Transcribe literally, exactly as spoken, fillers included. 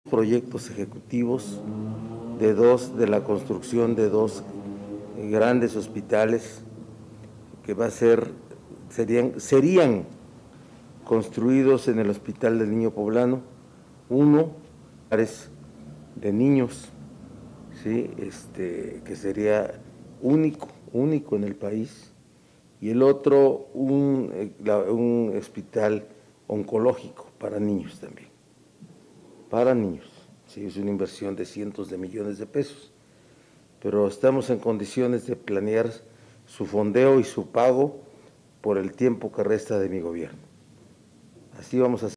proyectos ejecutivos de dos, de la construcción de dos grandes hospitales que va a ser, serían, serían construidos en el Hospital del Niño Poblano, uno de niños, ¿sí? este, que sería único, único en el país, y el otro un, un hospital oncológico para niños también, para niños. Sí, es una inversión de cientos de millones de pesos, pero estamos en condiciones de planear su fondeo y su pago por el tiempo que resta de mi gobierno. Así vamos a hacer.